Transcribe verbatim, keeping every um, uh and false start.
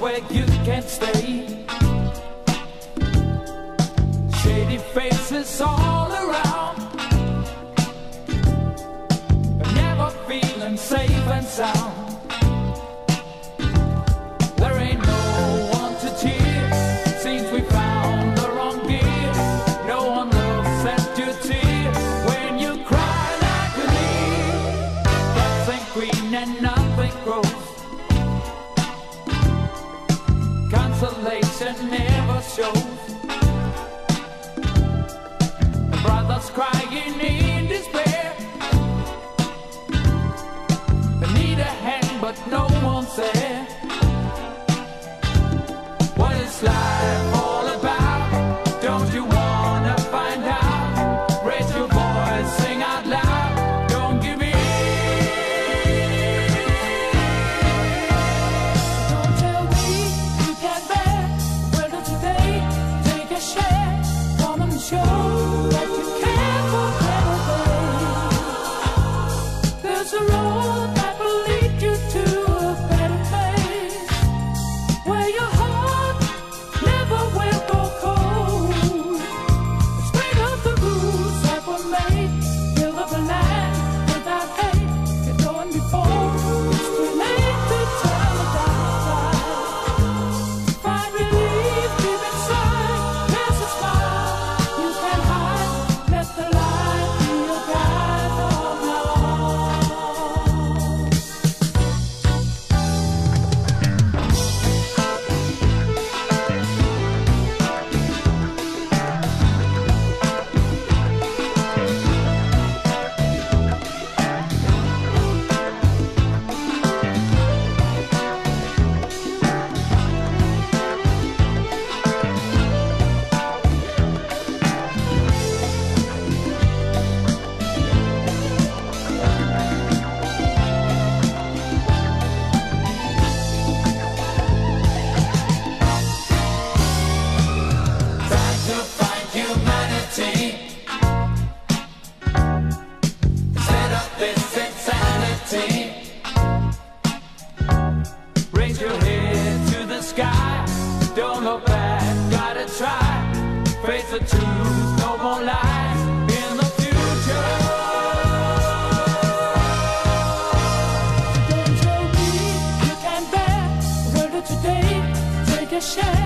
where you can stay. Shady faces all around, never feeling safe and sound. There ain't no one to cheer, seems we found the wrong gear. No one looks at your tear when you cry like a leaf. Grass ain't green and nothing grows, consolation never shows. Brothers crying in despair, they need a hand but no one's there. What is life all about? Don't you wanna find out? Raise your voice, sing out loud, don't give in. Don't tell me you can't bear. Well, do today take a share? Come and show that you care for better days. There's a road that will lead you to a better place, where your heart never will go cold. Straight up the rules that were made, build up a land without hate. Get going before it's too late to turn the dark side. Find relief deep inside, there's a smile you can't hide. Let the light be your guide from now on. Time to find humanity, set up this insanity. Raise your head to the sky, don't look back, gotta try. Face the truth, no more lies in the future. Don't tell me you can't bear. Well, do today take a share?